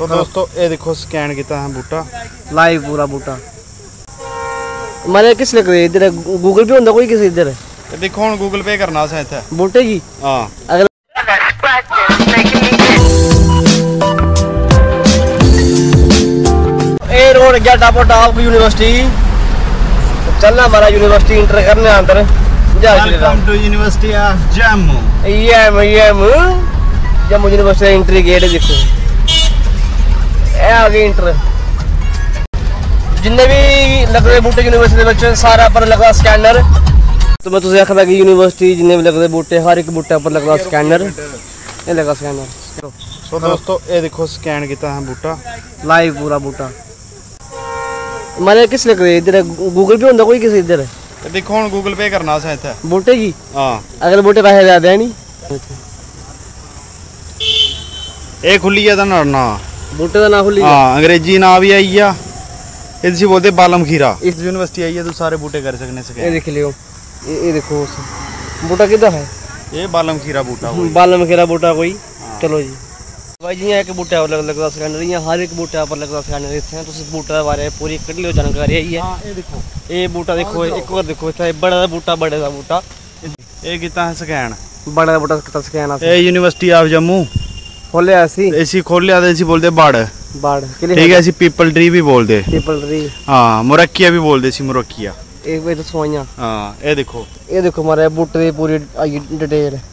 तो दोस्तों ये देखो स्कैन किया है बूटा लाइव पूरा बूटा मैंने किस लिख रही इधर गूगल पे होंगे कोई किसी इधर देखो हम गूगल पे करना सा इतना बूटे की हाँ अगर ए रोड गया टॉप यूनिवर्सिटी चलना हमारा यूनिवर्सिटी इंटर करने अंदर welcome to university of Jammu Jammu university entry gate देखो आ गई इंटर जिन्ने भी लग रहे बूटे यूनिवर्सिटी बच्चे सारा पर लगा स्कैनर तो मैं तुझे आखा कि यूनिवर्सिटी जिन्ने भी लग रहे बूटे हर एक बूटे पर लगा स्कैनर ये लगा स्कैनर। तो दोस्तों ये देखो स्कैन किया है बूटा लाइव पूरा बूटा मैंने किस लिख रही इधर गूगल पे होंगे कोई किसी इधर देखो हम गूगल पे करना सा इतना बूटे की हाँ अगर बूटे पैसे ज्यादा है नहीं ये खुली है ना बूटे का ना खुली हाँ अंग्रेजी ना भी आई है इसी बोलते बालम खीरा इस यूनिवर्सिटी आई है तो सारे बूटे कर सकने से ये देख लियो ये देखो बूटा किधर है ये बालम खीरा बूटा बालम खीरा बूटा कोई चलो जी भाई जी एक बूटे पर लगता स्कैनर यहाँ हर एक बूटे पर लगता स्कैनर इतने तो बूटे के बारे में पूरी कट लियो जानकारी आई है ये देखो ये बूटा देखो एक बार देखो इतना बड़ा बूटा बड़े का बूटा ये कितना है स्कैन बड़ा बूटा कितना स्कैन ये यूनिवर्सिटी ऑफ जम्मू खोले ऐसी खोल लिया ऐसी बोलते बाड़ ठीक है ऐसी पीपल ट्री भी बोलते पीपल ट्री हाँ मुरक्किया भी बोलते सी मुरक्किया एक बार तो सोइयां हाँ ये देखो हमारे बूटे की पूरी डिटेल